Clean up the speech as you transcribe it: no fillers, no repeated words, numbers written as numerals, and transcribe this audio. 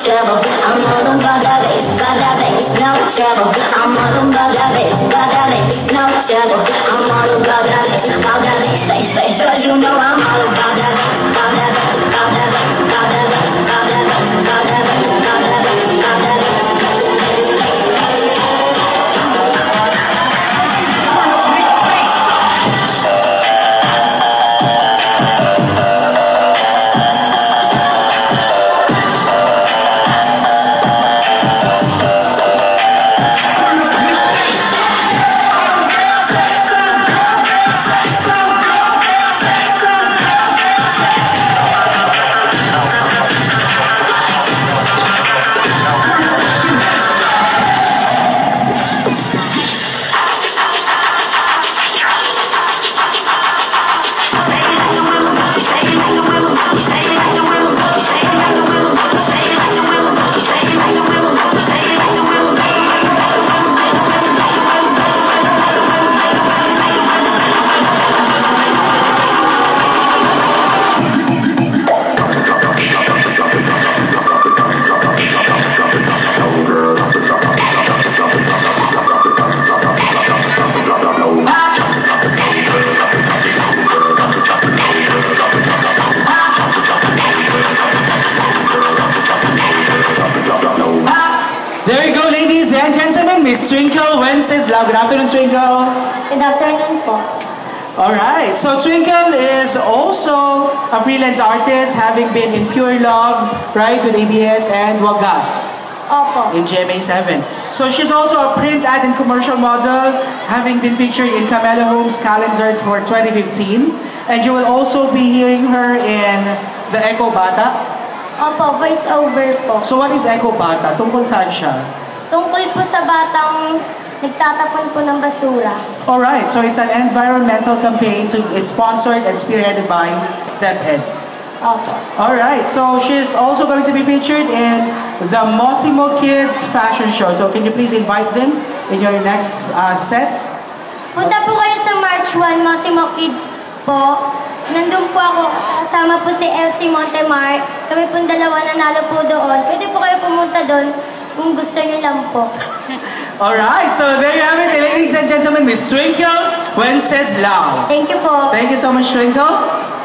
trouble. I'm all about that bass, no trouble. I'm all about that bass, no trouble. I'm all about that bass, bass. Cause you know I'm all about that bass, about that bass, about that bass, about that bass, about that bass, about that bass, about that bass, about that bass. There you go, ladies and gentlemen, Miss Twinkle Wenceslao. Good afternoon, Twinkle. Good afternoon po. Alright, so Twinkle is also a freelance artist, having been in Pure Love, right, with ABS and Wagas Opo. in GMA7. So she's also a print ad and commercial model, having been featured in Camela Homes calendar for 2015. And you will also be hearing her in The Echo Bata. Opo, voice over po. So what is Echo Bata? Tungkol saan siya? Tungkol po sa batang nagtatapon po ng basura. Alright, so it's an environmental campaign it's sponsored and spearheaded by DepEd. Opo. Alright, so she's also going to be featured in the Mosimo Kids Fashion Show. So can you please invite them in your next set? Punta po kayo sa March 1, Mosimo Kids po. Nandun po ako, kasama po si Elsie Montemar. Kami pong dalawa nanalo po doon. Pwede po kayo pumunta doon kung gusto niyo lang po. Alright, so there you have it, ladies and gentlemen, Miss Twinkle Wenceslao. Thank you po. Thank you so much, Twinkle.